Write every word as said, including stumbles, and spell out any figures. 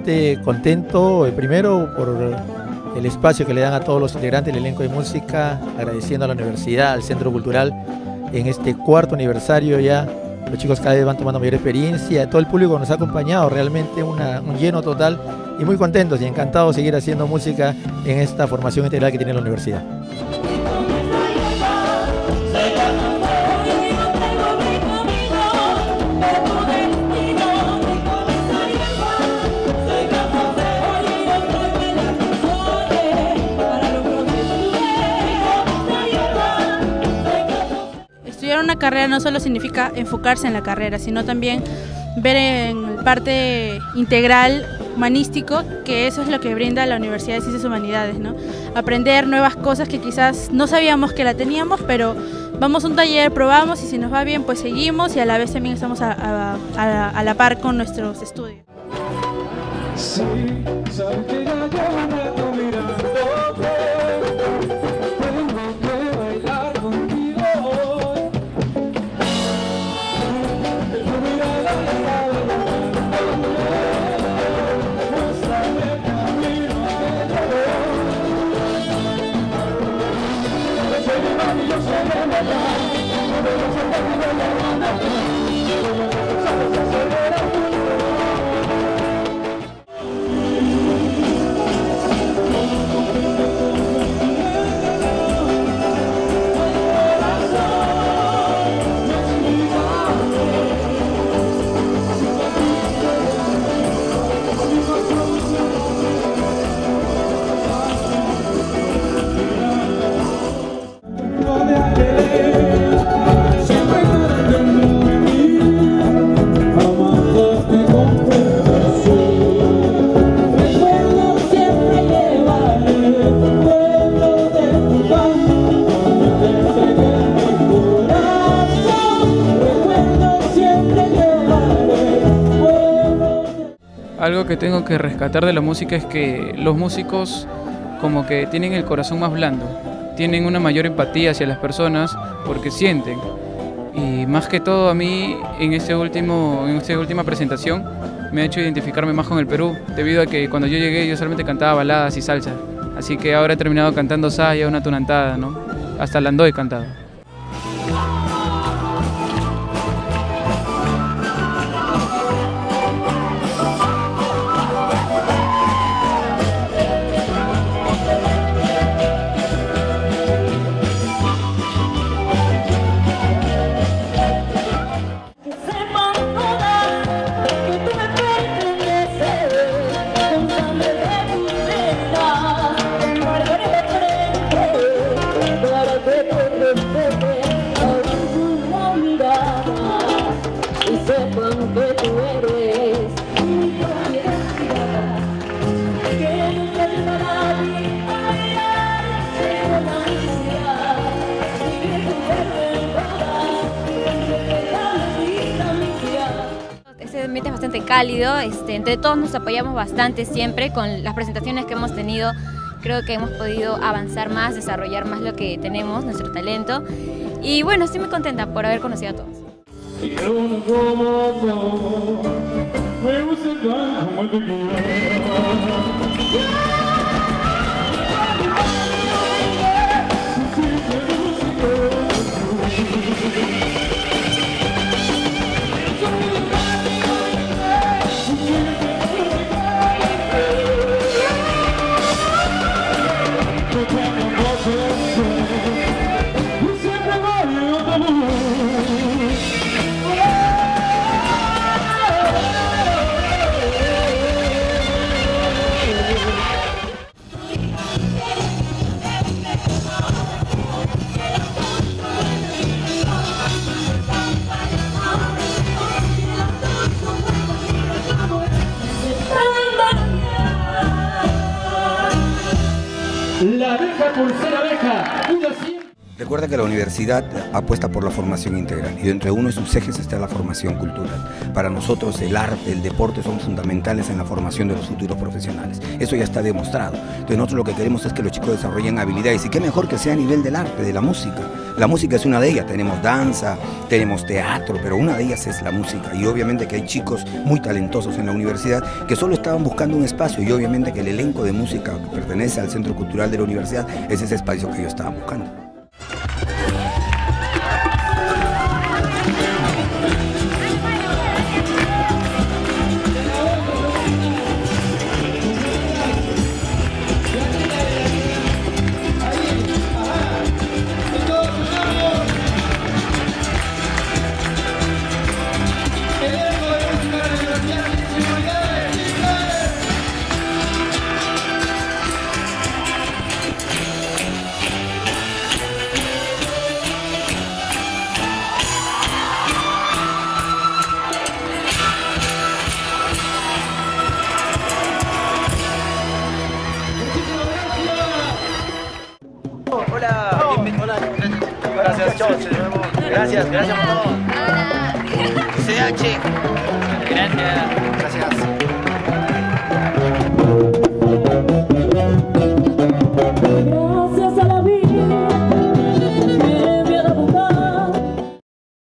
realmente contento, eh, primero por el espacio que le dan a todos los integrantes del elenco de música, agradeciendo a la universidad, al Centro Cultural, en este cuarto aniversario ya. Los chicos cada vez van tomando mayor experiencia, todo el público nos ha acompañado, realmente una, un lleno total y muy contentos y encantados de seguir haciendo música en esta formación integral que tiene la universidad. Estudiar una carrera no solo significa enfocarse en la carrera, sino también ver en parte integral, humanístico, que eso es lo que brinda la Universidad de Ciencias y Humanidades, ¿no? Aprender nuevas cosas que quizás no sabíamos que la teníamos, pero vamos a un taller, probamos y si nos va bien pues seguimos y a la vez también estamos a, a, a, a la par con nuestros estudios. Sí, sabes que ya llevo un rato mirándote. Algo que tengo que rescatar de la música es que los músicos como que tienen el corazón más blando, tienen una mayor empatía hacia las personas porque sienten. Y más que todo a mí en, este último, en esta última presentación me ha hecho identificarme más con el Perú, debido a que cuando yo llegué yo solamente cantaba baladas y salsa. Así que ahora he terminado cantando saya, una tunantada, ¿no? Hasta landó he cantado. Este ambiente es bastante cálido, este, entre todos nos apoyamos bastante siempre con las presentaciones que hemos tenido. Creo que hemos podido avanzar más, desarrollar más lo que tenemos, nuestro talento. Y bueno, estoy muy contenta por haber conocido a todos. La abeja por ser abeja, una siempre. Recuerda que la universidad apuesta por la formación integral y dentro de uno de sus ejes está la formación cultural. Para nosotros el arte, el deporte son fundamentales en la formación de los futuros profesionales. Eso ya está demostrado. Entonces nosotros lo que queremos es que los chicos desarrollen habilidades y qué mejor que sea a nivel del arte, de la música. La música es una de ellas, tenemos danza, tenemos teatro, pero una de ellas es la música. Y obviamente que hay chicos muy talentosos en la universidad que solo estaban buscando un espacio, y obviamente que el elenco de música que pertenece al Centro Cultural de la universidad es ese espacio que ellos estaban buscando. Hola, bienvenido. Hola, gracias, gracias, gracias, gracias por todo. C H. Gracias. Gracias.